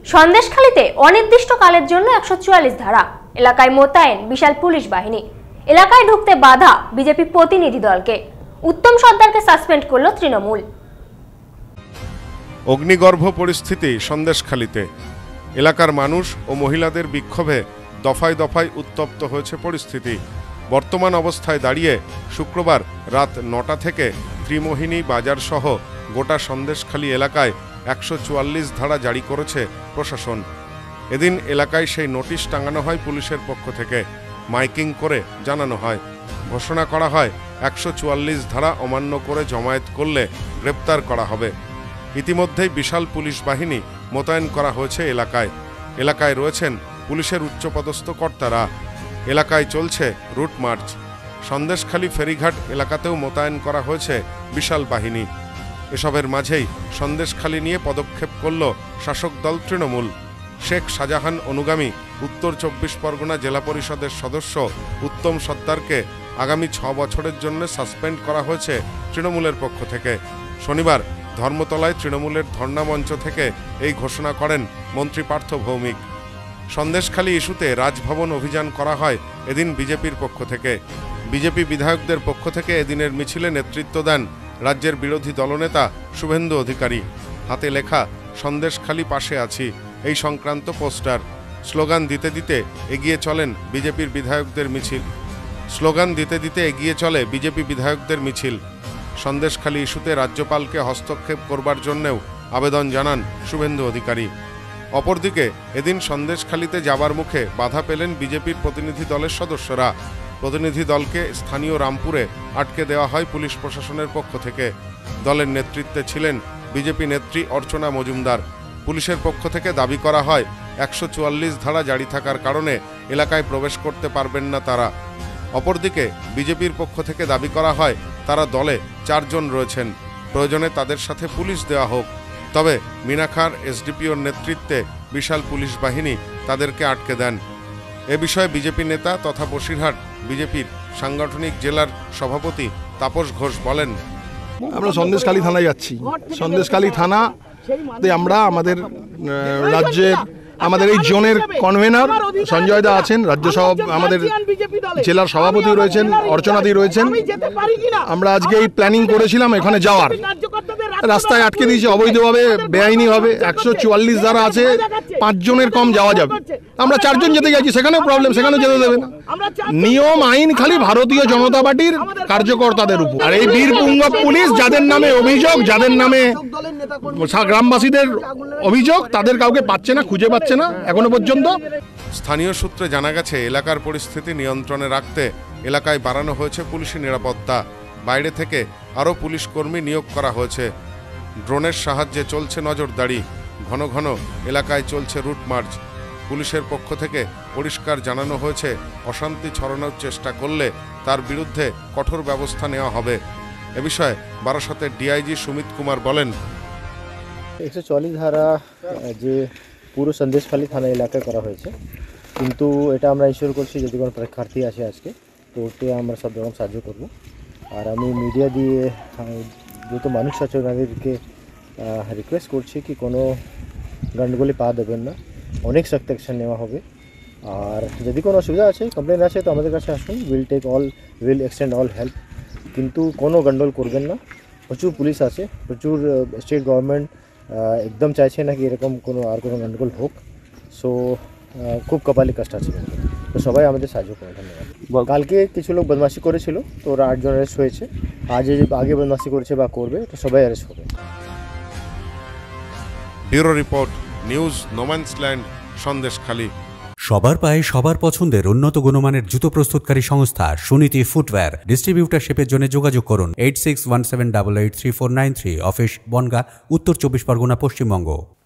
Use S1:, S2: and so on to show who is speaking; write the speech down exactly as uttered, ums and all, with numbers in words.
S1: সন্দেশখালীতে অনির্দিষ্টকালের জন্য একশো চুয়াল্লিশ ধারা, এলাকায় মোতায়েন বিশাল পুলিশ বাহিনী। এলাকায় ঢুকতে বাধা বিজেপি প্রতিনিধি দলকে। উত্তম সর্দারকে সাসপেন্ড করল তৃণমূল।
S2: অগ্নিগর্ভ পরিস্থিতি সন্দেশখালীতে। এলাকার মানুষ ও মহিলাদের বিক্ষোভে দফায় দফায় উত্তপ্ত হয়েছে পরিস্থিতি। বর্তমান অবস্থায় দাঁড়িয়ে শুক্রবার রাত নটা থেকে ত্রিমোহিনী বাজার সহ গোটা সন্দেশখালী এলাকায় একশো চুয়াল্লিশ ধারা জারি করেছে প্রশাসন। এদিন এলাকায় সেই নোটিশ টাঙানো হয় পুলিশের পক্ষ থেকে। মাইকিং করে জানানো হয়, ঘোষণা করা হয় একশো চুয়াল্লিশ ধারা অমান্য করে জমায়েত করলে গ্রেপ্তার করা হবে। ইতিমধ্যেই বিশাল পুলিশ বাহিনী মোতায়েন করা হয়েছে এলাকায়। এলাকায় রয়েছেন পুলিশের উচ্চপদস্থ কর্তারা। এলাকায় চলছে রুট মার্চ। সন্দেশখালী ফেরিঘাট এলাকাতেও মোতায়েন করা হয়েছে বিশাল বাহিনী। এসবের মাঝেই সন্দেশখালী নিয়ে পদক্ষেপ করল শাসক দল তৃণমূল। শেখ শাহজাহান অনুগামী উত্তর চব্বিশ পরগনা জেলা পরিষদের সদস্য উত্তম সর্দারকে আগামী ছ বছরের জন্য সাসপেন্ড করা হয়েছে তৃণমূলের পক্ষ থেকে। শনিবার ধর্মতলায় তৃণমূলের ধর্ণামঞ্চ থেকে এই ঘোষণা করেন মন্ত্রী পার্থ ভৌমিক। সন্দেশখালী ইস্যুতে রাজভবন অভিযান করা হয় এদিন বিজেপির পক্ষ থেকে। বিজেপি বিধায়কদের পক্ষ থেকে এদিনের মিছিলে নেতৃত্ব দেন রাজ্যের বিরোধী দলনেতা শুভেন্দু অধিকারী। হাতে লেখা সন্দেশখালী পাশে আছি এই সংক্রান্ত পোস্টার। স্লোগান দিতে দিতে এগিয়ে চলেন বিজেপির বিধায়কদের মিছিল স্লোগান দিতে দিতে এগিয়ে চলে বিজেপি বিধায়কদের মিছিল। সন্দেশখালী ইস্যুতে রাজ্যপালকে হস্তক্ষেপ করবার জন্যেও আবেদন জানান শুভেন্দু অধিকারী। অপরদিকে এদিন সন্দেশখালীতে যাবার মুখে বাধা পেলেন বিজেপির প্রতিনিধি দলের সদস্যরা। প্রতিনিধি দলকে স্থানীয় রামপুরে আটকে দেওয়া হয় পুলিশ প্রশাসনের পক্ষ থেকে। দলের নেতৃত্বে ছিলেন বিজেপি নেত্রী অর্চনা মজুমদার। পুলিশের পক্ষ থেকে দাবি করা হয় একশো চুয়াল্লিশ ধারা জারি থাকার কারণে এলাকায় প্রবেশ করতে পারবেন না তারা। অপরদিকে বিজেপির পক্ষ থেকে দাবি করা হয় তারা দলে চারজন রয়েছেন, প্রয়োজনে তাদের সাথে পুলিশ দেওয়া হোক। তবে মিনাখার এসডিপিওর নেতৃত্বে বিশাল পুলিশ বাহিনী তাদেরকে আটকে দেন। এ বিষয়ে বিজেপি নেতা তথা বসিরহাট বিজেপির সাংগঠনিক জেলার সভাপতি তাপস ঘোষ বলেন,
S3: আমরা সন্দেশখালী থানায় যাচ্ছি। সন্দেশখালী থানা আমরা আমাদের রাজ্যের আমাদের এই জোনের কনভেনার সঞ্জয় দা আছেন, রাজ্য সভা আমাদের জেলার সভাপতি রয়েছেন, অর্চনাদি রয়েছেন। আমরা আজকে এই প্ল্যানিং করেছিলাম এখানে যাওয়ার, রাস্তায় আটকে দিয়েছে অবৈধভাবে, বেআইনিভাবে। একশো চুয়াল্লিশ ধারা আছে, পাঁচজনের কম যাওয়া যাবে। আমরা চারজন যেতে গেছি, সেখানেও প্রবলেম, সেখানেও যেতে দেবে না। নিয়ম আইন খালি ভারতীয় জনতা পার্টির কার্যকর্তাদের উপর। আর এই বীরপুঙ্গ পুলিশ যাদের নামে অভিযোগ, যাদের নামে গ্রামবাসীদের অভিযোগ, তাদের কাউকে পাচ্ছে না, খুঁজে পাচ্ছে না এখনো পর্যন্ত।
S2: স্থানীয় সূত্রে জানা গেছে এলাকার পরিস্থিতি নিয়ন্ত্রণে রাখতে এলাকায় বাড়ানো হয়েছে পুলিশি নিরাপত্তা। বাইরে থেকে আরও পুলিশ কর্মী নিয়োগ করা হয়েছে। ড্রোনের সাহায্যে চলছে নজরদারি। ঘন ঘন এলাকায় চলছে রুট মার্চ। পুলিশের পক্ষ থেকে পরিষ্কার জানানো হয়েছে অশান্তি ছড়ানোর চেষ্টা করলে তার বিরুদ্ধে কঠোর ব্যবস্থা নেওয়া হবে। এ বিষয়ে বারাসতের ডিআইজি সুমিত কুমার বলেন,
S4: একশো চল্লিশ ধারা যে পুরো সন্দেশখালী থানা এলাকায় করা হয়েছে, কিন্তু এটা আমরা ইনশিওর করছি যদি কোনো প্রেক্ষার্থী আসে আজকে, তো ওতে আমরা সব রকম সাহায্য করব। আর আমি মিডিয়া দিয়ে যত মানুষ আছে ওনাদেরকে রিকোয়েস্ট করছি কি কোনো গন্ডগোলে পা দেবেন না, অনেক সখ্ত অ্যাকশন নেওয়া হবে। আর যদি কোনো অসুবিধা আছে, কমপ্লেন আছে, তো আমাদের কাছে আসুন, will take all will extend all help. কিন্তু কোনো গন্ডগোল করবেন না। প্রচুর পুলিশ আছে, প্রচুর স্টেট গভর্নমেন্ট একদম চাইছে না কি এরকম কোনো আর কোনো গন্ডগোল হোক। সো খুব কপালি কষ্ট আছে, তো সবাই আমাদের সাহায্য করে। ধন্যবাদ। কালকে কিছু লোক বদমাশি করেছিল, তো ওরা আটজন অ্যারেস্ট হয়েছে। আজ আগে বদমাশি করেছে বা করবে, তো সবাই অ্যারেস্ট হবে।
S2: Bureau report, news no man's land, Sandeshkhali.
S5: সবার পায়ে সবার পছন্দের উন্নত গুণমানের জুতো প্রস্তুতকারী সংস্থা সুনীতি ফুটওয়্যার। ডিস্ট্রিবিউটারশিপের জন্য যোগাযোগ করুন eight six one seven double eight three four nine three. Office Bongaon, Uttar Chabbish Pargana, Paschimbanga.